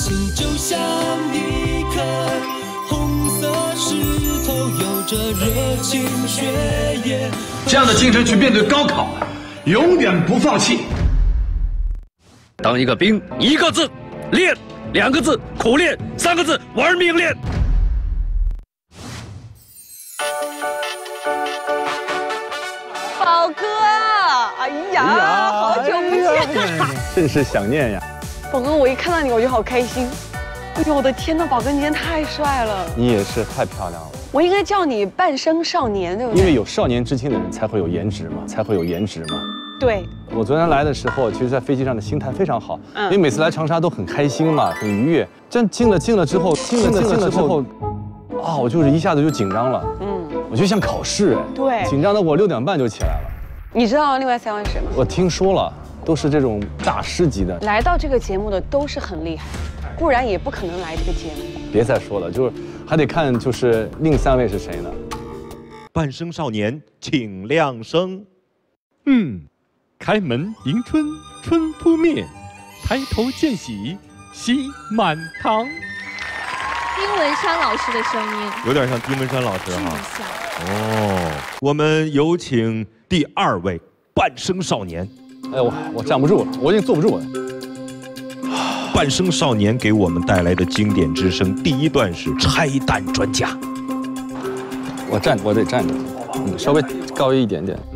心就像一颗红色石头，有着热情血液。 这样的精神去面对高考，永远不放弃。 当一个兵，1个字练，2个字苦练，3个字玩命练。 宝哥，哎呀，好久不见啊！ 甚是想念呀。 宝哥，我一看到你我就好开心。哎呦，我的天呐，宝哥你今天太帅了！ 你也是太漂亮了。 我应该叫你半生少年，对不对？ 因为有少年之情的人才会有颜值嘛， 对。 我昨天来的时候，其实在飞机上的心态非常好，因为每次来长沙都很开心嘛，很愉悦。真进了之后，啊，我就是一下子就紧张了。我就像考试哎。 对。 紧张的我6点半就起来了。 你知道另外3位谁吗？ 我听说了，都是这种大师级的。 来到这个节目的都是很厉害，不然也不可能来这个节目。 别再说了，就是还得看就是另3位是谁呢？ 半生少年，请亮声。 开门迎春，春扑面；抬头见喜，喜满堂。 丁文山老师的声音， 有点像丁文山老师哈。哦，我们有请第2位半生少年。 哎，我站不住了，我已经坐不住了。 半生少年给我们带来的经典之声，第1段是拆弹专家。 我得站着，稍微高一点点。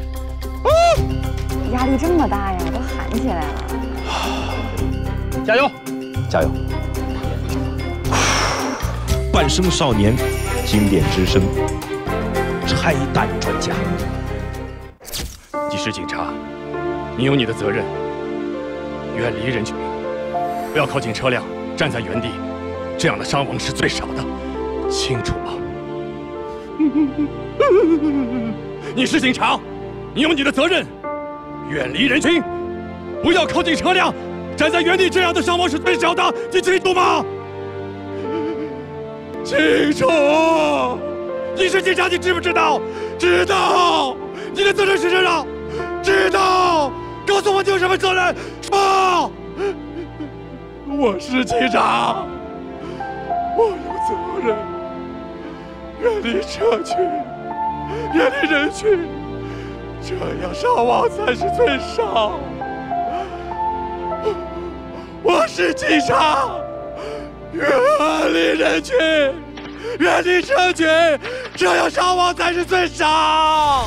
压力这么大呀，都喊起来了。 加油，加油！ 半生少年，经典之声，拆弹专家。 技师警察，你有你的责任，远离人群，不要靠近车辆，站在原地，这样的伤亡是最少的，清楚吗？你是警察，你有你的责任，远离人群，不要靠近车辆，站在原地，这样的伤亡是最少的，你清楚吗？清楚！你是警察，你知不知道？知道！你的责任是什么？知道！告诉我你有什么责任？说！我是警察，我有责任，远离车群，远离人群，这样伤亡才是最少。我是警察，远离人群，远离车群，这样伤亡才是最少。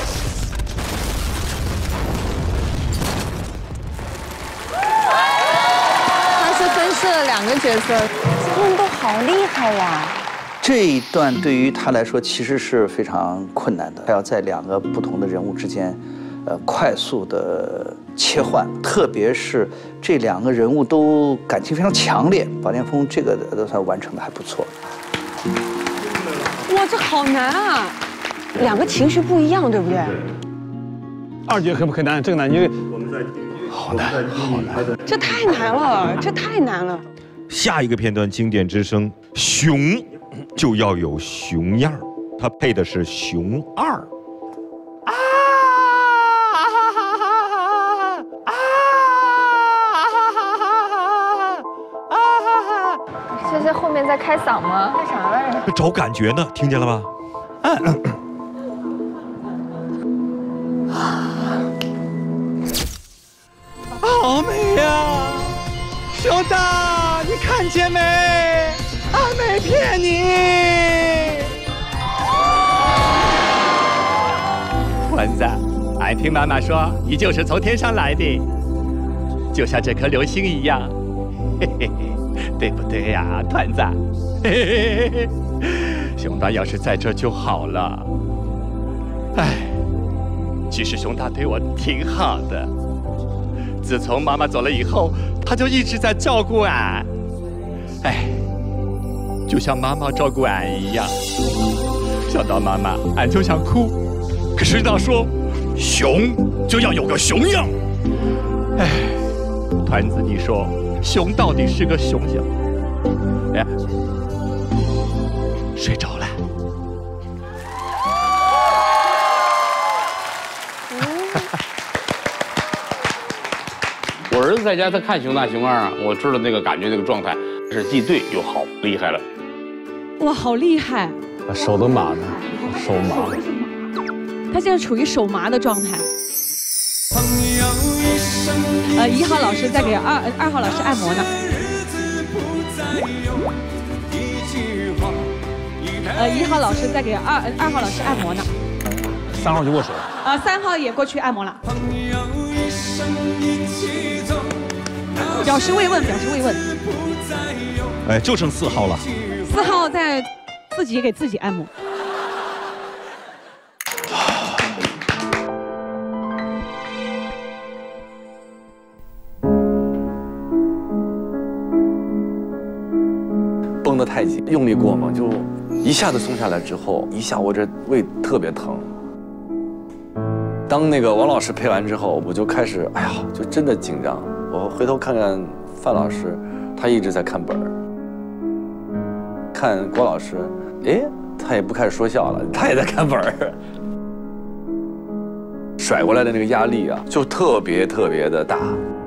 他是分饰了2个角色，他们都好厉害呀。 这一段对于他来说其实是非常困难的，他要在2个不同的人物之间，快速的切换，特别是这2个人物都感情非常强烈。宝剑锋这个都算完成的还不错。 哇，这好难啊！2个情绪不一样，对不对 ？2节很难，这个难，因为我们在好难，好难， 这太难了，这太难了。 下一个片段经典之声，熊就要有熊样，它配的是熊2。 这是后面在开嗓吗？干啥来着？ 找感觉呢，听见了吧？ 好美呀，熊大，你看见没？俺没骗你。 蚊子，俺听妈妈说，你就是从天上来的，就像这颗流星一样，嘿嘿嘿。对不对呀，团子？嘿嘿嘿，熊大要是在这就好了。哎，其实熊大对我挺好的。自从妈妈走了以后，他就一直在照顾俺。哎，就像妈妈照顾俺一样。想到妈妈，俺就想哭。可是那说，熊就要有个熊样。哎，团子，你说。熊到底是个熊样？哎，睡着了。 我我儿子在家他看熊大熊二啊，我知道那个感觉那个状态是既对又好，厉害了。 哇，好厉害！ 手都麻呢，手麻。 他现在处于手麻的状态。1号老师在给2号老师按摩呢。1号老师在给2号老师按摩呢。 3号就握手。 3号也过去按摩了。表示慰问，表示慰问。 哎，就剩4号了。 4号在自己给自己按摩。 绷得太紧，用力过猛，就一下子松下来之后，一下我这胃特别疼。当那个王老师配完之后，我就开始，哎呀，就真的紧张。我回头看看范老师，他一直在看本儿。看郭老师，哎，他也不开始说笑了，他也在看本儿。甩过来的那个压力啊，就特别的大。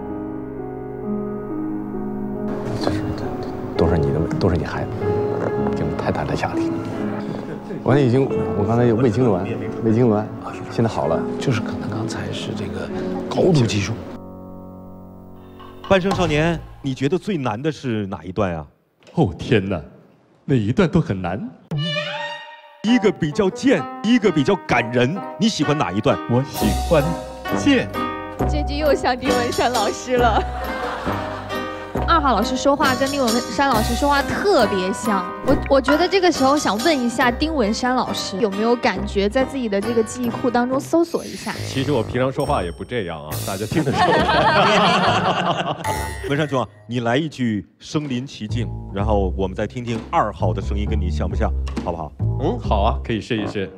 都是你害的，给我太大的压力。我刚才有胃痉挛，现在好了， 就是可能刚才是这个高度集中。 半生少年，你觉得最难的是哪一段啊？ 哦天哪，每一段都很难。 一个比较贱，一个比较感人，你喜欢哪一段？ 我喜欢贱。 这句又像丁文山老师了。2号老师说话跟丁文山老师说话特别像，我觉得这个时候想问一下丁文山老师，有没有感觉在自己的这个记忆库当中搜索一下？ 其实我平常说话也不这样啊，大家听得出来。 文山兄，你来一句身临其境，然后我们再听听2号的声音，跟你像不像？好不好？ 嗯，好啊，可以试一试。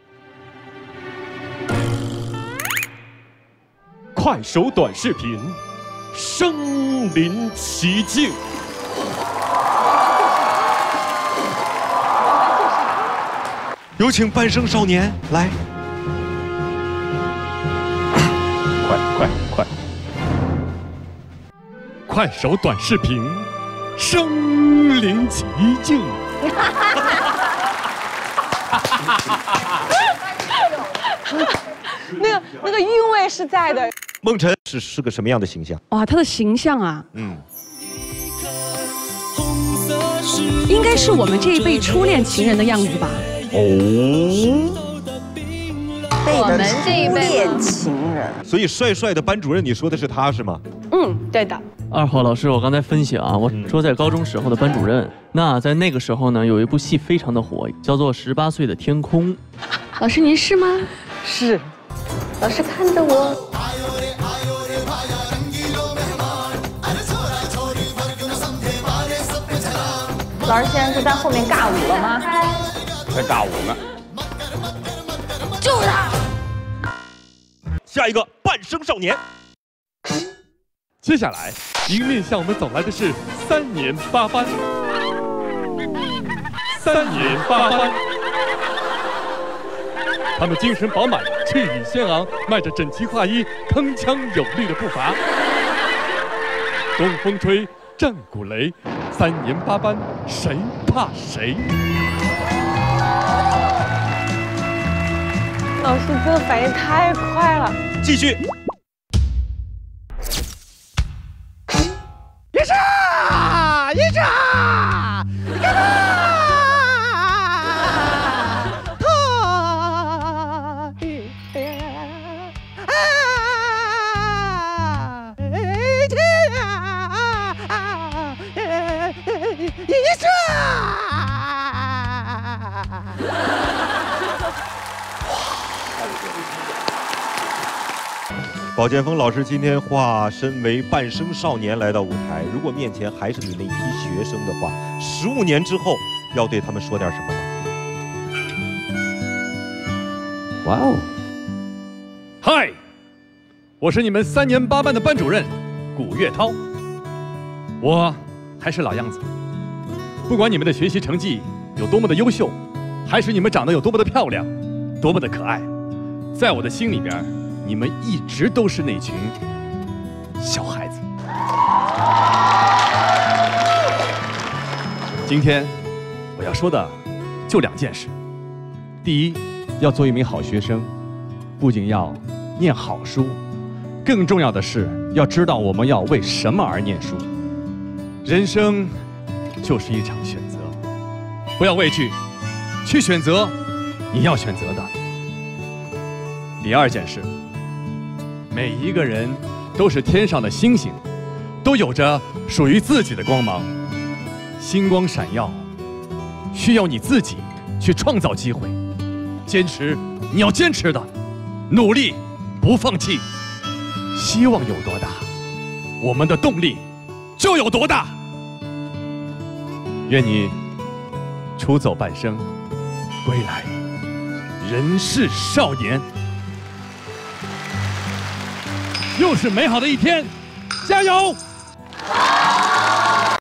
快手短视频。身临其境， 有请半生少年来。 快手短视频，身临其境。 那个韵味是在的。 孟辰是个什么样的形象？ 哇，他的形象啊，应该是我们这一辈初恋情人的样子吧？ 我们这一辈情人。 所以帅的班主任，你说的是他是吗？ 对的。 2号老师，我刚才分享啊，我说在高中时候的班主任，那在那个时候呢，有一部戏非常的火，叫做《18岁的天空》。 老师您是吗？ 是。 老师看着我。老师现在是在后面尬舞了吗？ 在尬舞呢。 就是他。 下一个半生少年。 接下来，迎面向我们走来的是3年8班。3年8班。他们精神饱满，气宇轩昂，迈着整齐划一、铿锵有力的步伐。东风吹，战鼓擂，3年8班，谁怕谁？ 老师这个反应太快了。 继续。 一杀！一杀！你看他！ 宝剑锋老师今天化身为半生少年来到舞台，如果面前还是你那批学生的话，15年之后要对他们说点什么吗？ 哇哦！嗨，我是你们3年8班的班主任古月涛。我还是老样子，不管你们的学习成绩有多么的优秀，还是你们长得有多么的漂亮，多么的可爱，在我的心里边，你们一直都是那群小孩子。 今天我要说的就2件事。第一，要做一名好学生，不仅要念好书，更重要的是要知道我们要为什么而念书。人生就是一场选择，不要畏惧，去选择你要选择的。第2件事，每一个人都是天上的星星，都有着属于自己的光芒。星光闪耀，需要你自己去创造机会。坚持你要坚持的，努力不放弃。希望有多大，我们的动力就有多大。愿你出走半生，归来仍是少年。又是美好的一天，加油！